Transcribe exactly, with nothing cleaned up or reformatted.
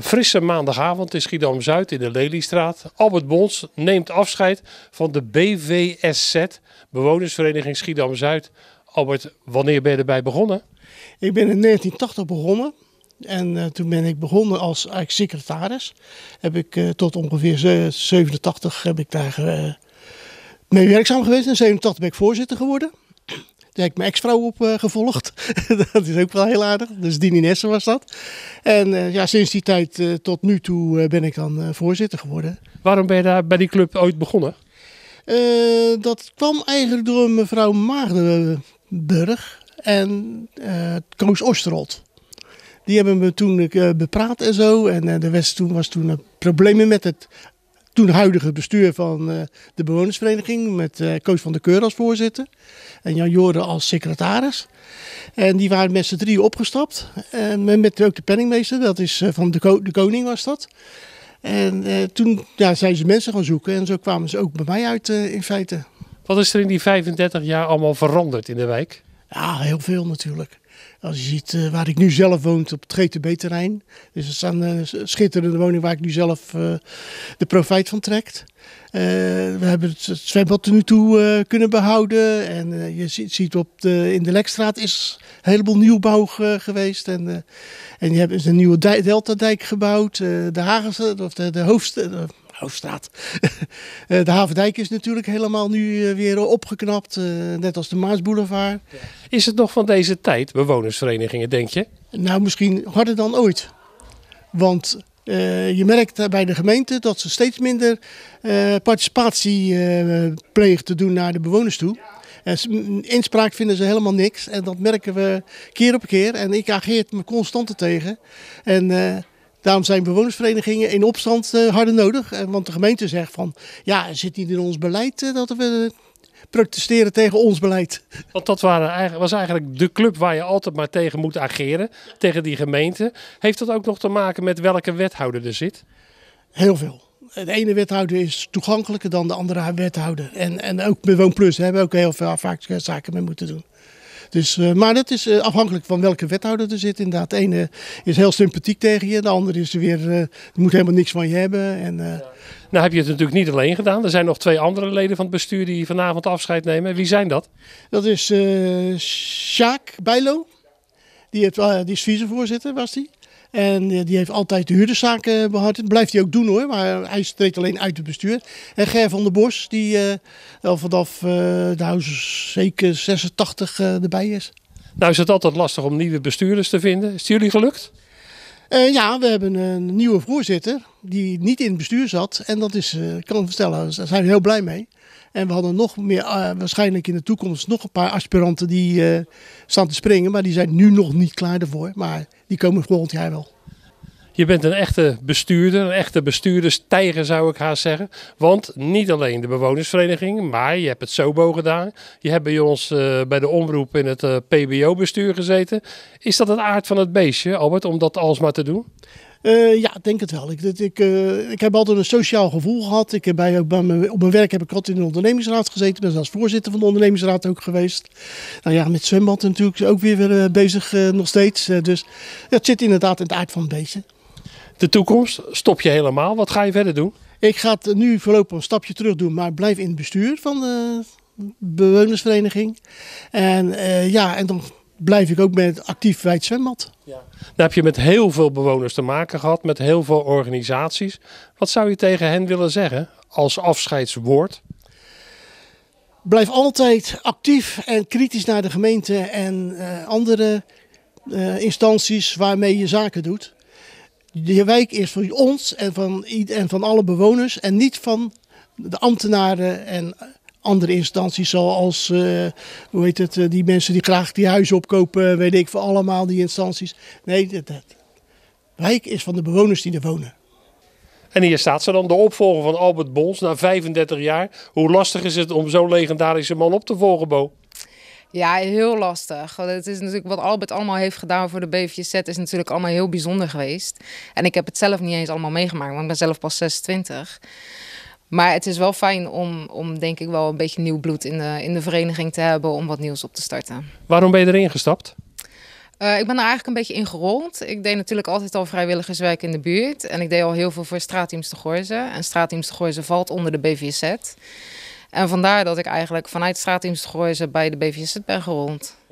frisse maandagavond in Schiedam-Zuid in de Leliestraat. Albert Bons neemt afscheid van de B V S Z, Bewonersvereniging Schiedam-Zuid. Albert, wanneer ben je erbij begonnen? Ik ben in negentien tachtig begonnen. En uh, toen ben ik begonnen als eigenlijk secretaris. Heb ik uh, tot ongeveer zevenentachtig heb ik daar uh, mee werkzaam geweest. In zevenentachtig ben ik voorzitter geworden. Daar heb ik mijn ex-vrouw op uh, gevolgd. Dat is ook wel heel aardig. Dus Dini Nessen was dat. En uh, ja, sinds die tijd uh, tot nu toe uh, ben ik dan uh, voorzitter geworden. Waarom ben je daar bij die club ooit begonnen? Uh, dat kwam eigenlijk door mevrouw Maagdenburg en uh, Koos Osterholt. Die hebben me toen uh, bepraat en zo. En uh, er was toen, was toen uh, problemen met het toen huidige bestuur van uh, de bewonersvereniging. Met uh, Koos van der Keur als voorzitter. En Jan Joren als secretaris. En die waren met z'n drieën opgestapt. En met ook de penningmeester, dat is uh, van de, ko de koning was dat. En uh, toen ja, zijn ze mensen gaan zoeken. En zo kwamen ze ook bij mij uit uh, in feite. Wat is er in die vijfendertig jaar allemaal veranderd in de wijk? Ja, heel veel natuurlijk. Als je ziet uh, waar ik nu zelf woon, op het G T B-terrein. Dus het zijn uh, schitterende woningen waar ik nu zelf uh, de profijt van trekt. Uh, we hebben het zwembad er nu toe uh, kunnen behouden. En uh, je ziet, ziet op de, in de Lekstraat is een heleboel nieuwbouw uh, geweest. En, uh, en je hebt dus een nieuwe Deltadijk gebouwd. Uh, de Hagense, of de, de hoofdstad. Uh, Hoofdstraat. De Havendijk is natuurlijk helemaal nu weer opgeknapt, net als de Maasboulevard. Is het nog van deze tijd, bewonersverenigingen, denk je? Nou, misschien harder dan ooit. Want uh, je merkt bij de gemeente dat ze steeds minder uh, participatie uh, plegen te doen naar de bewoners toe. En inspraak vinden ze helemaal niks en dat merken we keer op keer. En ik ageer me constant tegen. En uh, daarom zijn bewonersverenigingen in opstand uh, harder nodig. Want de gemeente zegt van, ja, het zit niet in ons beleid uh, dat we protesteren tegen ons beleid. Want dat waren, was eigenlijk de club waar je altijd maar tegen moet ageren, tegen die gemeente. Heeft dat ook nog te maken met welke wethouder er zit? Heel veel. De ene wethouder is toegankelijker dan de andere wethouder. En, en ook bij Woonplus hebben we ook heel veel vaak zaken mee moeten doen. Dus, uh, maar dat is uh, afhankelijk van welke wethouder er zit. Inderdaad, de ene is heel sympathiek tegen je, de andere is weer, uh, die moet helemaal niks van je hebben. En, uh... ja. Nou heb je het natuurlijk niet alleen gedaan. Er zijn nog twee andere leden van het bestuur die vanavond afscheid nemen. Wie zijn dat? Dat is uh, Sjaak Bijlo. Die, heeft, uh, die is vicevoorzitter, was die. En uh, die heeft altijd de huurderszaken behartigd. Dat blijft hij ook doen hoor, maar hij treedt alleen uit het bestuur. En Ger van der Bos, die uh, al vanaf uh, de huis zeker zesentachtig uh, erbij is. Nou is het altijd lastig om nieuwe bestuurders te vinden. Is het jullie gelukt? Uh, ja, we hebben een nieuwe voorzitter die niet in het bestuur zat. En dat is, uh, ik kan het vertellen, daar zijn we heel blij mee. En we hadden nog meer, uh, waarschijnlijk in de toekomst nog een paar aspiranten die uh, staan te springen. Maar die zijn nu nog niet klaar ervoor. Maar die komen volgend jaar wel. Je bent een echte bestuurder, een echte bestuurderstijger zou ik haast zeggen. Want niet alleen de bewonersvereniging, maar je hebt het SOBO gedaan. Je hebt bij ons uh, bij de omroep in het uh, P B O-bestuur gezeten. Is dat het aard van het beestje, Albert, om dat alsmaar te doen? Uh, ja, ik denk het wel. Ik, ik, uh, ik heb altijd een sociaal gevoel gehad. Ik heb bij, bij mijn, op mijn werk heb ik altijd in de ondernemingsraad gezeten. Ik ben zelfs voorzitter van de ondernemingsraad ook geweest. Nou ja, met zwembad natuurlijk ook weer, weer uh, bezig uh, nog steeds. Uh, dus het zit inderdaad in het aard van het beestje. De toekomst, stop je helemaal. Wat ga je verder doen? Ik ga het nu voorlopig een stapje terug doen, maar blijf in het bestuur van de bewonersvereniging. En uh, ja, en dan blijf ik ook met actief bij het zwembad. Ja. Nou heb je met heel veel bewoners te maken gehad, met heel veel organisaties. Wat zou je tegen hen willen zeggen als afscheidswoord? Blijf altijd actief en kritisch naar de gemeente en uh, andere uh, instanties waarmee je zaken doet. De wijk is voor ons en van, en van alle bewoners en niet van de ambtenaren en andere instanties zoals uh, hoe heet het, die mensen die graag die huizen opkopen, weet ik voor allemaal die instanties. Nee, de, de wijk is van de bewoners die er wonen. En hier staat ze dan, de opvolger van Albert Bons na vijfendertig jaar. Hoe lastig is het om zo'n legendarische man op te volgen, Bo? Ja, heel lastig. Het is natuurlijk wat Albert allemaal heeft gedaan voor de B V S Z is natuurlijk allemaal heel bijzonder geweest. En ik heb het zelf niet eens allemaal meegemaakt, want ik ben zelf pas zesentwintig. Maar het is wel fijn om, om denk ik wel een beetje nieuw bloed in de, in de vereniging te hebben om wat nieuws op te starten. Waarom ben je erin gestapt? Uh, ik ben er eigenlijk een beetje in gerold. Ik deed natuurlijk altijd al vrijwilligerswerk in de buurt. En ik deed al heel veel voor Straatteams de Goorze. En Straatteams de Goorze valt onder de B V Z. En vandaar dat ik eigenlijk vanuit Straatteams de Goorze bij de B V Z ben gerold.